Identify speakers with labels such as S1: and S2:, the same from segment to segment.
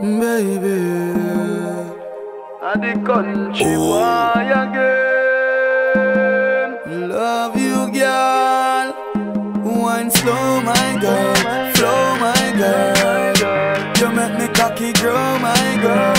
S1: baby. And the country boy again. Love you, girl. Wine slow, my girl. Flow, my girl. You make me cocky grow, my girl.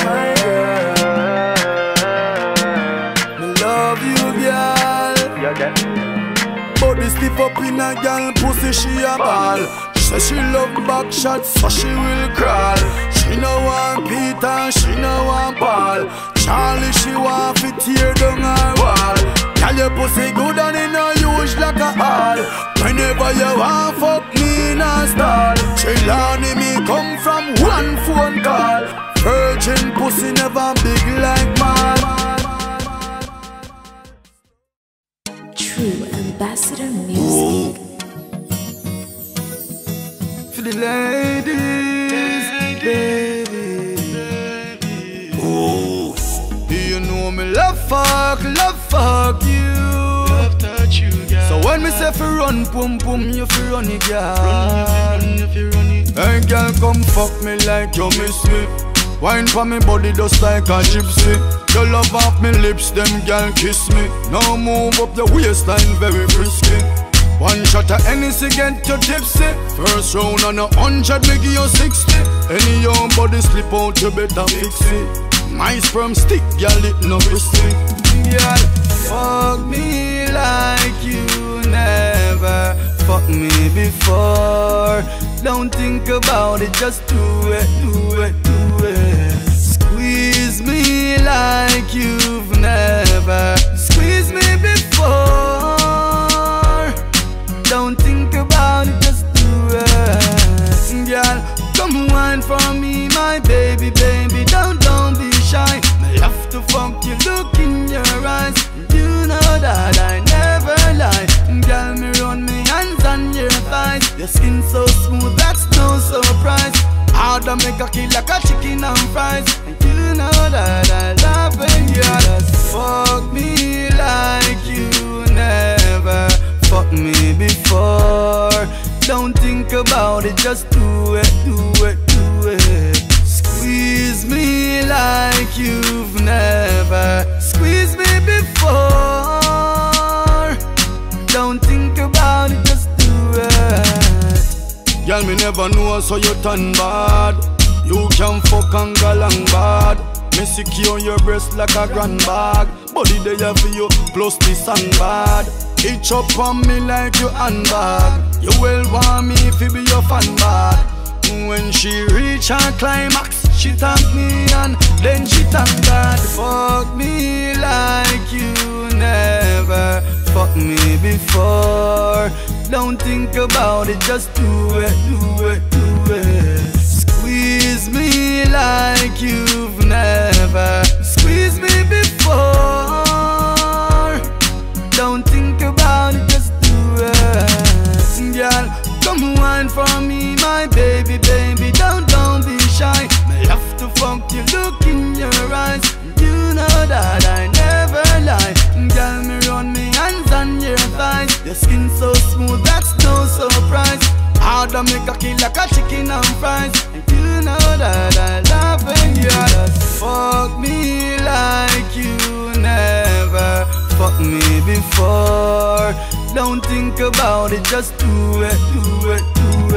S1: Me love you, girl. Body stiff up in a girl pussy, she a ball. Say she love back shots, so she will crawl. She no want Peter, she no want Paul. Charlie, she want to tear down her wall. Tell your pussy good and it no use like a hall. Whenever you want fuck me in a stall. Trelawney me come from one phone call. Virgin pussy never big like mine.
S2: True Ambassador Music.
S1: For the ladies, baby. Oh, you know me love fuck you.
S3: Love touch you, girl.
S1: So when me say fi run, pum pum, you fi run it, girl.
S3: Run, if you run it.
S1: Hey girl, come fuck me like you miss me. Wine for me body just like a gypsy. You love off me lips, them girl kiss me. Now move up your waistline very frisky. One shot of Hennessy get you tipsy. First round on 100, me give you 60. Any young body slip out, you better fix it. My sperm stick, girl, it no crispy. Girl, fuck me like you never fuck me before. Don't think about it, just do it, do it, do it. Squeeze me like you've never squeezed me before. Don't think about it, just do it. Girl, come wine for me, my baby, baby. Don't be shy. Me love to fuck you, look in your eyes. You know that I never lie. Girl, me run me hands on your thighs. Your skin so smooth, that's no surprise. Hard to make a kill like a chicken and fries. And you know that I love when you just fuck me like you never fuck me before. Don't think about it, just do it, do it, do it. Squeeze me like you've never squeezed me before. Don't think about it, just do it. Girl, me never know so you turn bad. You can fuck and galang bad. Me secure your breast like a grand bag. Body there for you, plus the sandbag. Itch up on me like your handbag. You will want me if you be your fan bag. When she reach her climax, she thank me and then she thank God. Fuck me like you never fuck me before. Don't think about it, just do it, do it, do it. Squeeze me like you've never squeezed me before. Don't think about it, just do it. Girl, come wine for me, my baby, baby. Don't be shy. Me love to fuck you, look in your eyes. You know that I never lie. Girl, me run me hands on your thighs. Your skin so smooth, that's no surprise. Hard to make a kill like a chicken and fries. And you know that I love when you just fuck me like you never fuck me before. Don't think about it, just do it, do it, do it.